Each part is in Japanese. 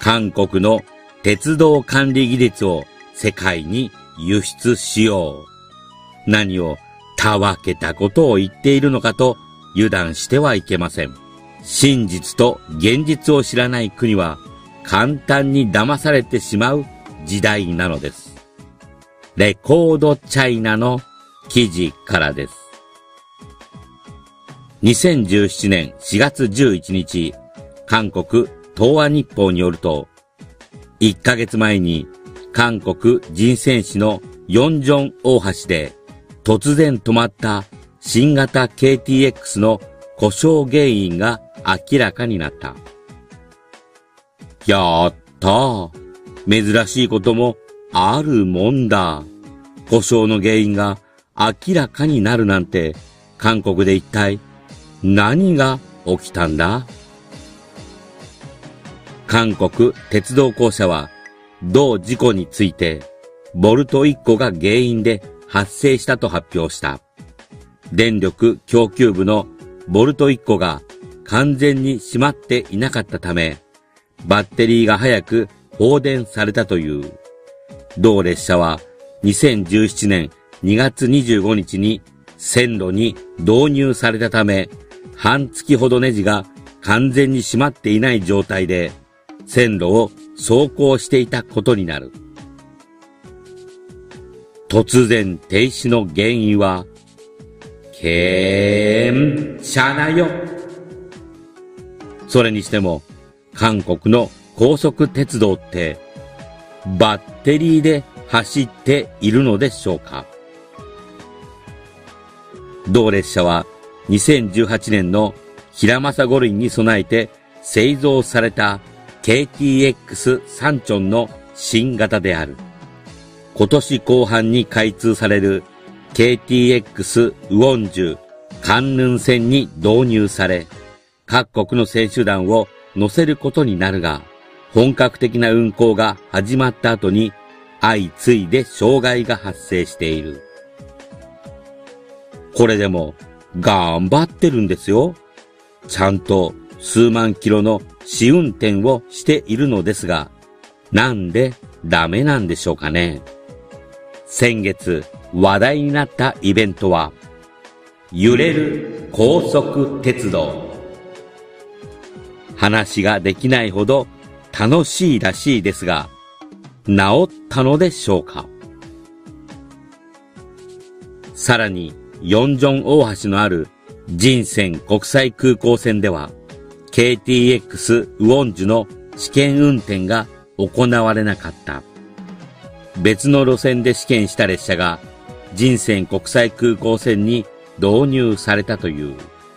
韓国の鉄道管理技術を世界に輸出しよう。何をたわけたことを言っているのかと油断してはいけません。真実と現実を知らない国は簡単に騙されてしまう時代なのです。レコードチャイナの記事からです。2017年4月11日、韓国東亜日報によると、1ヶ月前に韓国神泉市のヨンジョン大橋で突然止まった新型 KTX の故障原因が明らかになった。やったー。珍しいこともあるもんだ。故障の原因が明らかになるなんて、韓国で一体何が起きたんだ？韓国鉄道公社は、同事故について、ボルト1個が原因で発生したと発表した。電力供給部のボルト1個が完全に閉まっていなかったため、バッテリーが早く放電されたという。同列車は2017年2月25日に線路に導入されたため、半月ほどネジが完全に閉まっていない状態で、線路を走行していたことになる。突然停止の原因は、車内よ。それにしても、韓国の高速鉄道って、バッテリーで走っているのでしょうか。同列車は2018年の平正五輪に備えて製造されたKTX サンチョンの新型である。今年後半に開通される KTX ウォンジュカンヌン線に導入され、各国の選手団を乗せることになるが、本格的な運行が始まった後に相次いで障害が発生している。これでも頑張ってるんですよ。ちゃんと数万キロの試運転をしているのですが、なんでダメなんでしょうかね。先月話題になったイベントは、揺れる高速鉄道。話ができないほど楽しいらしいですが、治ったのでしょうか。さらに、ヨンジョン大橋のある神泉国際空港線では、KTX ウォンジュの試験運転が行われなかった。別の路線で試験した列車が神泉国際空港線に導入されたという。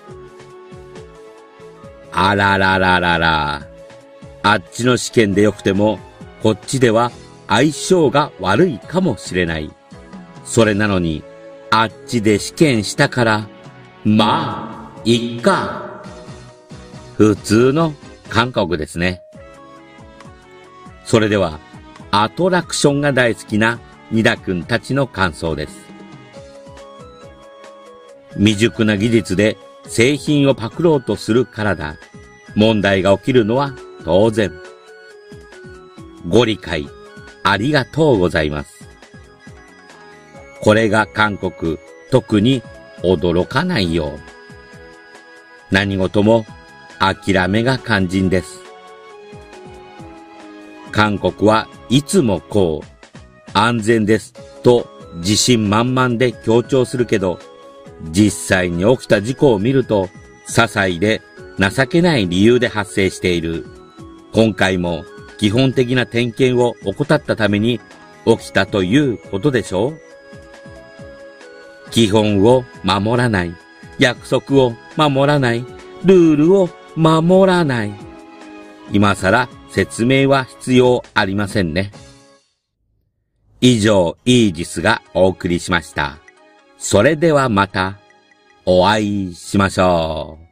あららららら。あっちの試験でよくても、こっちでは相性が悪いかもしれない。それなのに、あっちで試験したから、まあ、いっか。普通の韓国ですね。それでは、アトラクションが大好きなニダ君たちの感想です。未熟な技術で製品をパクろうとするからだ。問題が起きるのは当然。ご理解ありがとうございます。これが韓国、特に驚かないよう。何事も諦めが肝心です。韓国はいつもこう、安全ですと自信満々で強調するけど、実際に起きた事故を見ると、些細で情けない理由で発生している。今回も基本的な点検を怠ったために起きたということでしょう。基本を守らない、約束を守らない、ルールを守らない。今さら説明は必要ありませんね。以上、イージスがお送りしました。それではまたお会いしましょう。